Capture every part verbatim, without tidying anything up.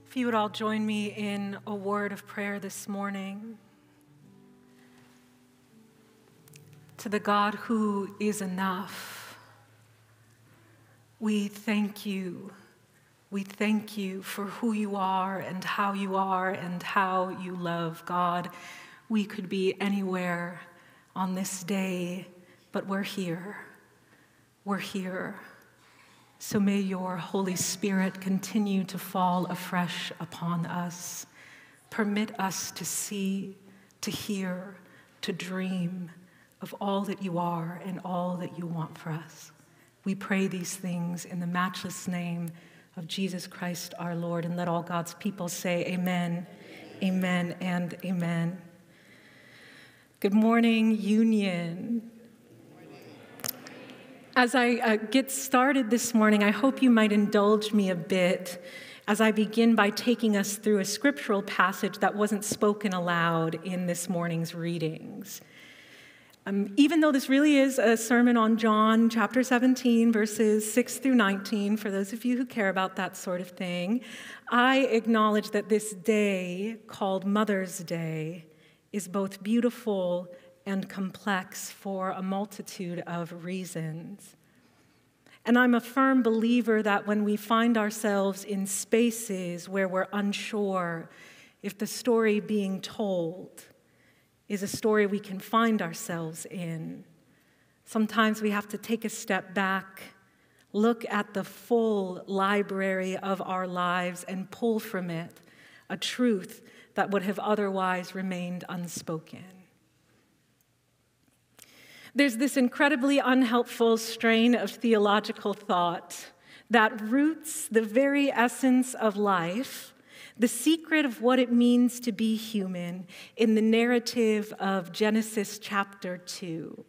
If you would all join me in a word of prayer this morning. To the God who is enough, we thank you. We thank you for who you are and how you are and how you love. God, we could be anywhere on this day, but we're here. We're here. So may your Holy Spirit continue to fall afresh upon us. Permit us to see, to hear, to dream of all that you are and all that you want for us. We pray these things in the matchless name of Jesus Christ our Lord, and let all God's people say amen, amen, and amen. Good morning, Union. As I uh, get started this morning, I hope you might indulge me a bit as I begin by taking us through a scriptural passage that wasn't spoken aloud in this morning's readings. Um, even though this really is a sermon on John chapter seventeen, verses six through nineteen, for those of you who care about that sort of thing, I acknowledge that this day, called Mother's Day, is both beautiful and complex for a multitude of reasons. And I'm a firm believer that when we find ourselves in spaces where we're unsure if the story being told is a story we can find ourselves in, sometimes we have to take a step back, look at the full library of our lives, and pull from it a truth that would have otherwise remained unspoken. There's this incredibly unhelpful strain of theological thought that roots the very essence of life, the secret of what it means to be human, in the narrative of Genesis chapter two.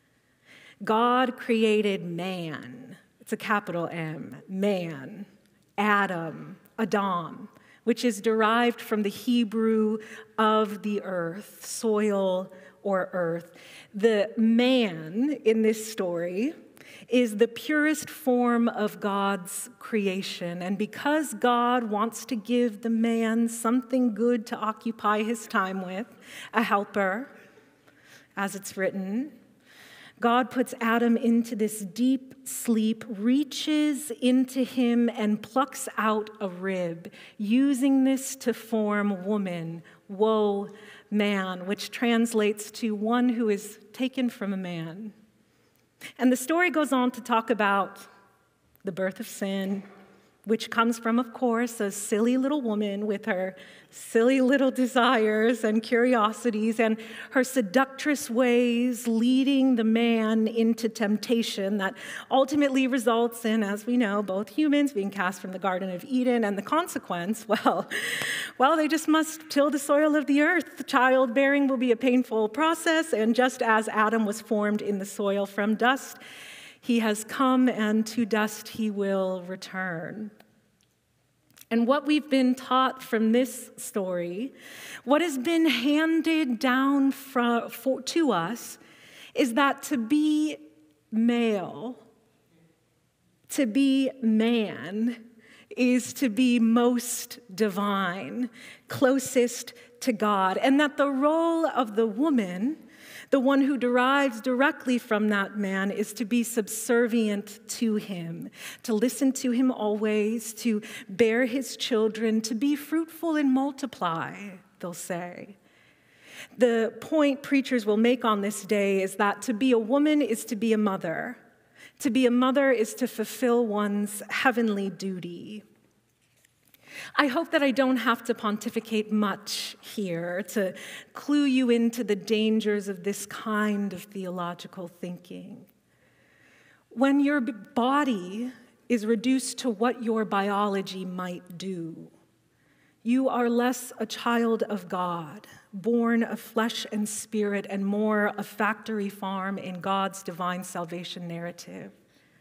God created man, it's a capital M, man, Adam, Adam, which is derived from the Hebrew of the earth, soil or earth. The man in this story is the purest form of God's creation. And because God wants to give the man something good to occupy his time with, a helper, as it's written, God puts Adam into this deep sleep, reaches into him and plucks out a rib, using this to form woman, woe, man, which translates to one who is taken from a man. And the story goes on to talk about the birth of sin, which comes from, of course, a silly little woman with her silly little desires and curiosities and her seductress ways leading the man into temptation that ultimately results in, as we know, both humans being cast from the Garden of Eden, and the consequence, well, well, they just must till the soil of the earth. Childbearing will be a painful process, and just as Adam was formed in the soil from dust, he has come, and to dust he will return. And what we've been taught from this story, what has been handed down for, for, to us, is that to be male, to be man, is to be most divine, closest to God, and that the role of the woman, the one who derives directly from that man, is to be subservient to him, to listen to him always, to bear his children, to be fruitful and multiply, they'll say. The point preachers will make on this day is that to be a woman is to be a mother. To be a mother is to fulfill one's heavenly duty. I hope that I don't have to pontificate much here to clue you into the dangers of this kind of theological thinking. When your body is reduced to what your biology might do, you are less a child of God, born of flesh and spirit, and more a factory farm in God's divine salvation narrative.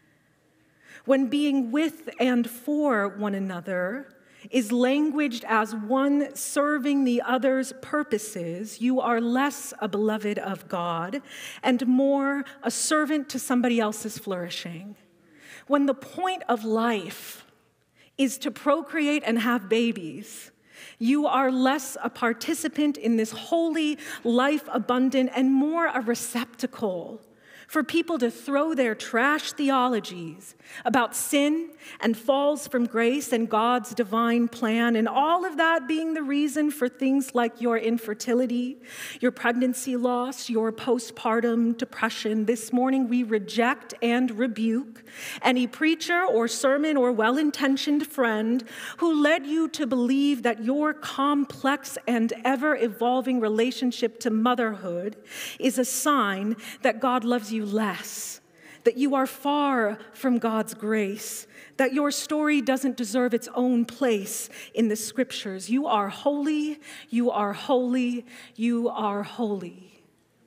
When being with and for one another is languaged as one serving the other's purposes, you are less a beloved of God and more a servant to somebody else's flourishing. When the point of life is to procreate and have babies. You are less a participant in this holy, life-abundant, and more a receptacle for people to throw their trash theologies about sin and falls from grace and God's divine plan, and all of that being the reason for things like your infertility, your pregnancy loss, your postpartum depression. This morning we reject and rebuke any preacher or sermon or well-intentioned friend who led you to believe that your complex and ever-evolving relationship to motherhood is a sign that God loves you less, that you are far from God's grace, that your story doesn't deserve its own place in the scriptures. You are holy, you are holy, you are holy.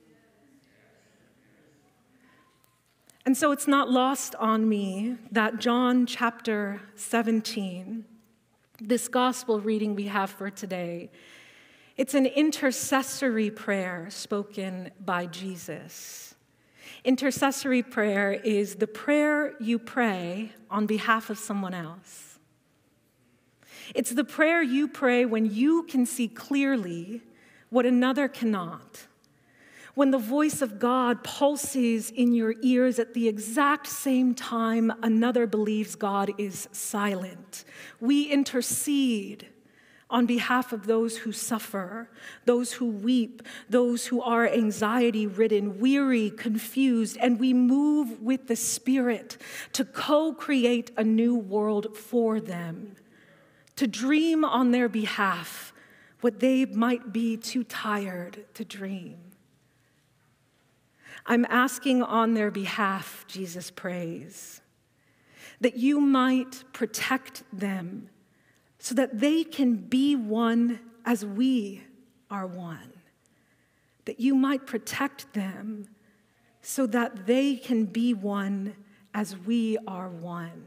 And so it's not lost on me that John chapter seventeen, this gospel reading we have for today, it's an intercessory prayer spoken by Jesus. Intercessory prayer is the prayer you pray on behalf of someone else. It's the prayer you pray when you can see clearly what another cannot. When the voice of God pulses in your ears at the exact same time another believes God is silent. We intercede on behalf of those who suffer, those who weep, those who are anxiety-ridden, weary, confused, and we move with the Spirit to co-create a new world for them, to dream on their behalf what they might be too tired to dream. I'm asking on their behalf, Jesus prays, that you might protect them so that they can be one as we are one. That you might protect them so that they can be one as we are one.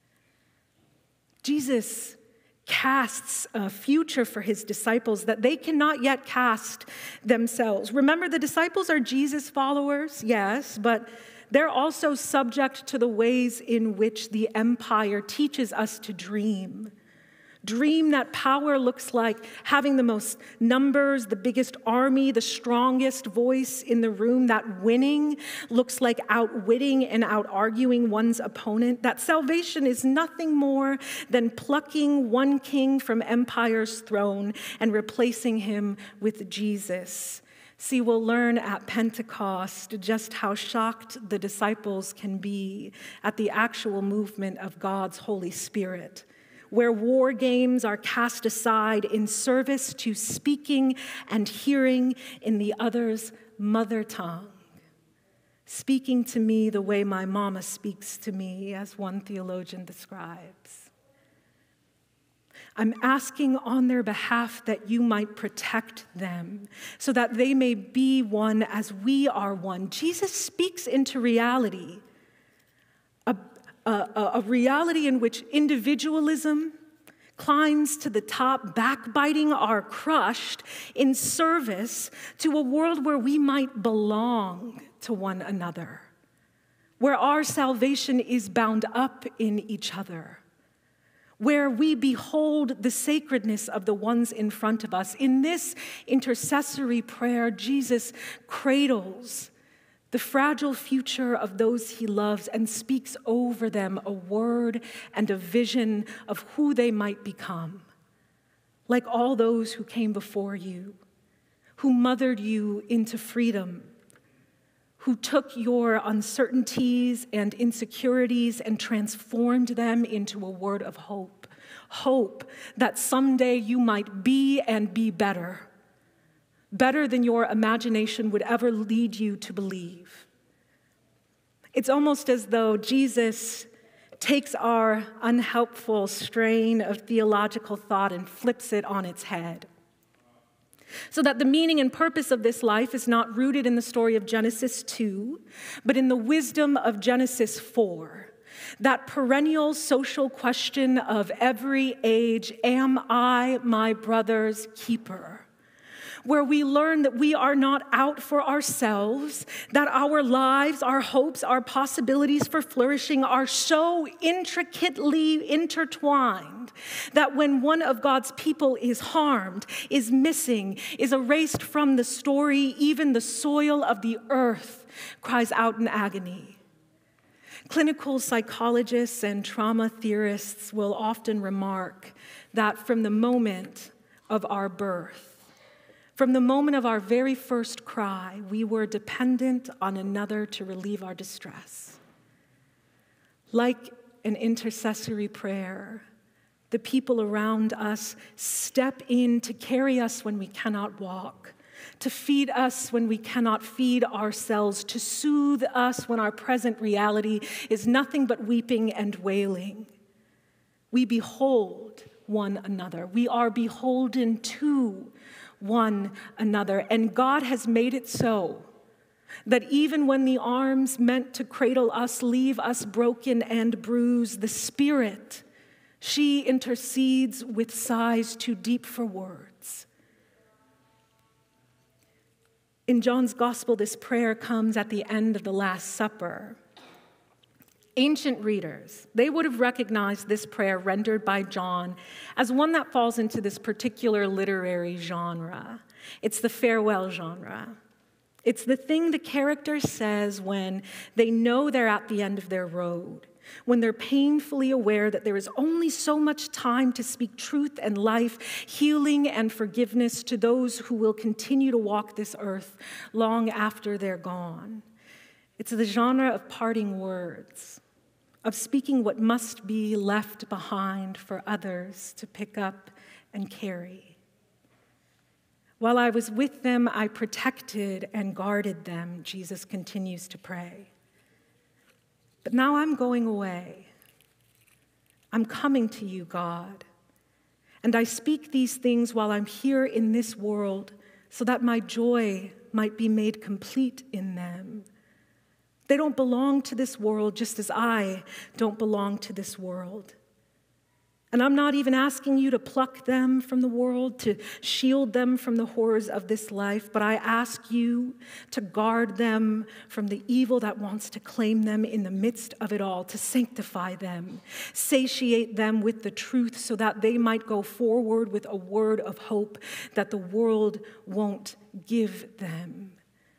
Jesus casts a future for his disciples that they cannot yet cast themselves. Remember, the disciples are Jesus followers, yes, but they're also subject to the ways in which the empire teaches us to dream. Dream that power looks like having the most numbers, the biggest army, the strongest voice in the room. That winning looks like outwitting and out-arguing one's opponent. That salvation is nothing more than plucking one king from empire's throne and replacing him with Jesus. See, we'll learn at Pentecost just how shocked the disciples can be at the actual movement of God's Holy Spirit, where war games are cast aside in service to speaking and hearing in the other's mother tongue. Speaking to me the way my mama speaks to me, as one theologian describes. I'm asking on their behalf that you might protect them so that they may be one as we are one. Jesus speaks into reality. A, a reality in which individualism climbs to the top, backbiting are crushed in service to a world where we might belong to one another, where our salvation is bound up in each other, where we behold the sacredness of the ones in front of us. In this intercessory prayer, Jesus cradles the fragile future of those he loves and speaks over them a word and a vision of who they might become, like all those who came before you, who mothered you into freedom, who took your uncertainties and insecurities and transformed them into a word of hope, hope that someday you might be and be better. Better than your imagination would ever lead you to believe. It's almost as though Jesus takes our unhelpful strain of theological thought and flips it on its head, so that the meaning and purpose of this life is not rooted in the story of Genesis two, but in the wisdom of Genesis four. That perennial social question of every age, am I my brother's keeper? where we learn that we are not out for ourselves, that our lives, our hopes, our possibilities for flourishing are so intricately intertwined that when one of God's people is harmed, is missing, is erased from the story, even the soil of the earth cries out in agony. Clinical psychologists and trauma theorists will often remark that from the moment of our birth, from the moment of our very first cry, we were dependent on another to relieve our distress. Like an intercessory prayer, the people around us step in to carry us when we cannot walk, to feed us when we cannot feed ourselves, to soothe us when our present reality is nothing but weeping and wailing. We behold one another. We are beholden to one another. And God has made it so that even when the arms meant to cradle us leave us broken and bruised, the Spirit, she intercedes with sighs too deep for words. In John's Gospel, this prayer comes at the end of the Last Supper. Ancient readers, they would have recognized this prayer rendered by John as one that falls into this particular literary genre. It's the farewell genre. It's the thing the character says when they know they're at the end of their road, when they're painfully aware that there is only so much time to speak truth and life, healing and forgiveness to those who will continue to walk this earth long after they're gone. It's the genre of parting words, of speaking what must be left behind for others to pick up and carry. While I was with them, I protected and guarded them, Jesus continues to pray. But now I'm going away. I'm coming to you, God. And I speak these things while I'm here in this world so that my joy might be made complete in them. They don't belong to this world just as I don't belong to this world. And I'm not even asking you to pluck them from the world, to shield them from the horrors of this life, but I ask you to guard them from the evil that wants to claim them in the midst of it all, to sanctify them, satiate them with the truth so that they might go forward with a word of hope that the world won't give them.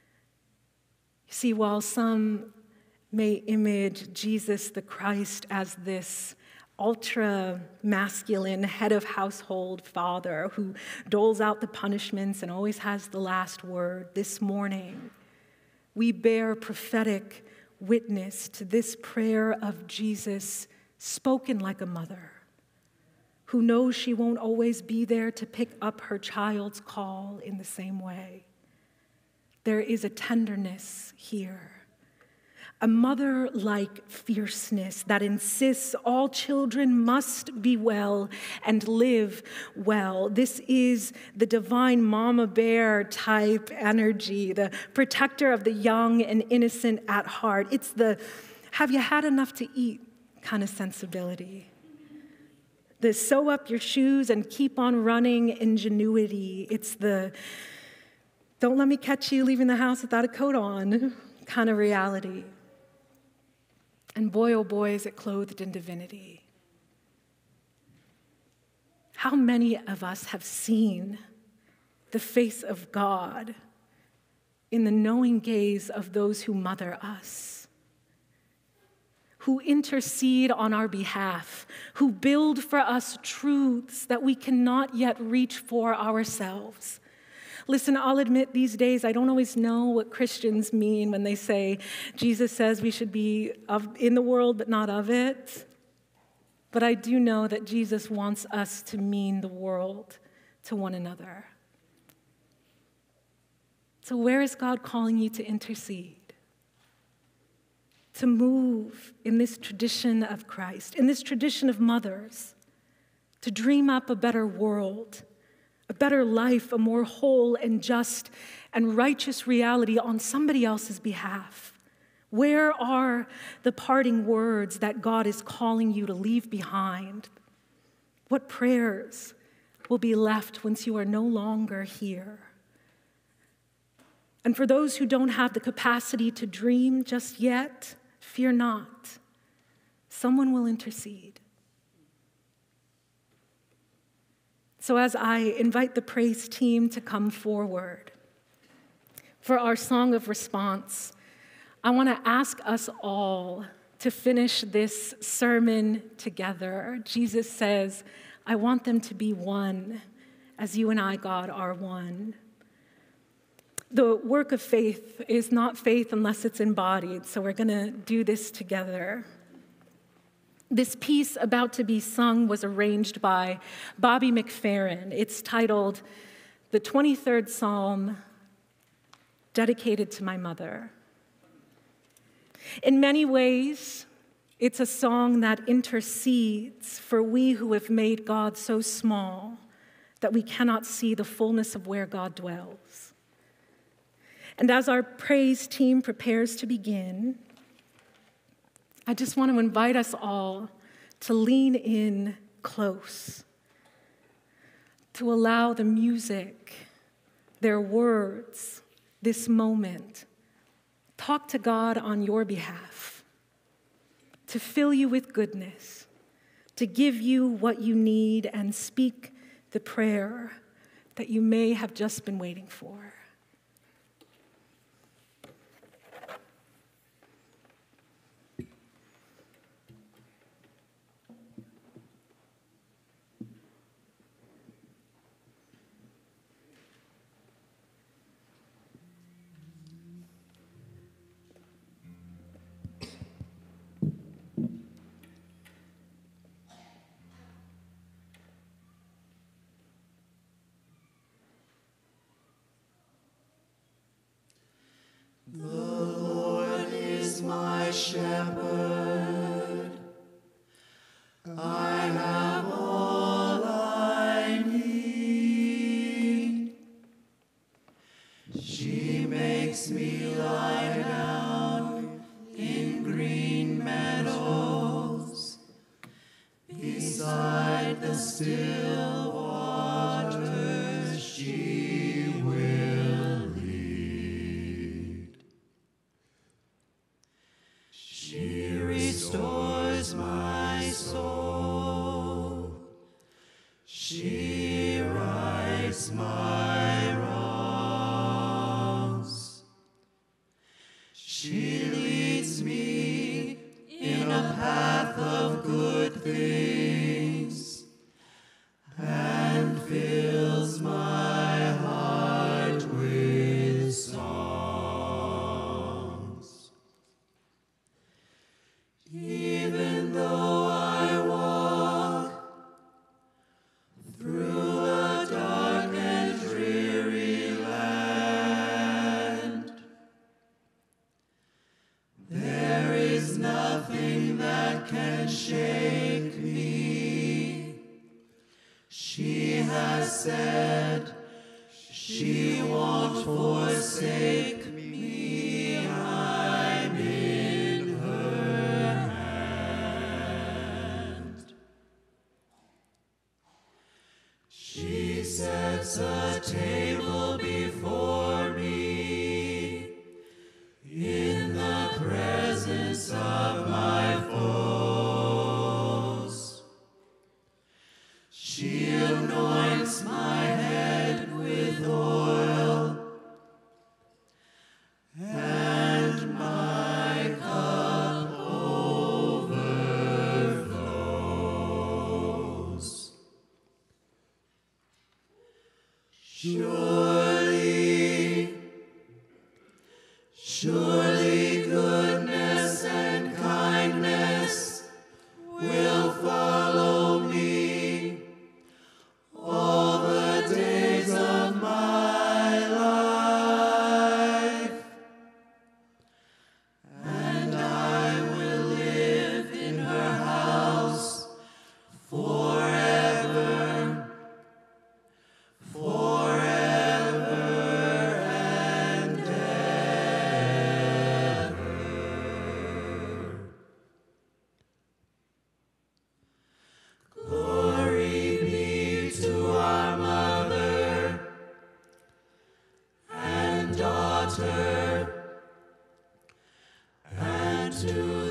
You see, while some may image Jesus the Christ as this ultra-masculine head of household father who doles out the punishments and always has the last word, this morning we bear prophetic witness to this prayer of Jesus spoken like a mother who knows she won't always be there to pick up her child's call in the same way. There is a tenderness here, a mother-like fierceness that insists all children must be well and live well. This is the divine mama bear type energy, the protector of the young and innocent at heart. It's the have you had enough to eat kind of sensibility. The sew up your shoes and keep on running ingenuity. It's the don't let me catch you leaving the house without a coat on kind of reality. And boy, oh boy, is it clothed in divinity. How many of us have seen the face of God in the knowing gaze of those who mother us, who intercede on our behalf, who build for us truths that we cannot yet reach for ourselves? Listen, I'll admit these days I don't always know what Christians mean when they say Jesus says we should be of, in the world but not of it. But I do know that Jesus wants us to mean the world to one another. So where is God calling you to intercede? To move in this tradition of Christ, in this tradition of mothers, to dream up a better world, a better life, a more whole and just and righteous reality on somebody else's behalf. Where are the parting words that God is calling you to leave behind? What prayers will be left once you are no longer here? And for those who don't have the capacity to dream just yet, fear not. Someone will intercede. So as I invite the praise team to come forward for our song of response, I want to ask us all to finish this sermon together. Jesus says, I want them to be one, as you and I, God, are one. The work of faith is not faith unless it's embodied, so we're going to do this together. This piece about to be sung was arranged by Bobby McFerrin. It's titled, The twenty-third Psalm, Dedicated to My Mother. In many ways, it's a song that intercedes for we who have made God so small that we cannot see the fullness of where God dwells. And as our praise team prepares to begin, I just want to invite us all to lean in close, to allow the music, their words, this moment, talk to God on your behalf, to fill you with goodness, to give you what you need and speak the prayer that you may have just been waiting for. The Lord is my shepherd. I have all I need. She makes me lie down in green meadows, beside the still waters she will lead. She restores my soul. She rights my wrongs. She leads me in a path of good things and fills my heart with songs. Even though I walk through a dark and dreary land, there is nothing that can shake me. She has said she won't forsake me. I'm in her hand. She sets a table before me in the presence of my foes. She anoints my head with oil, and my cup overflows. Surely, surely goodness and kindness will follow me all the days of my life, and I will live in her house forever, forever and ever. altar, and to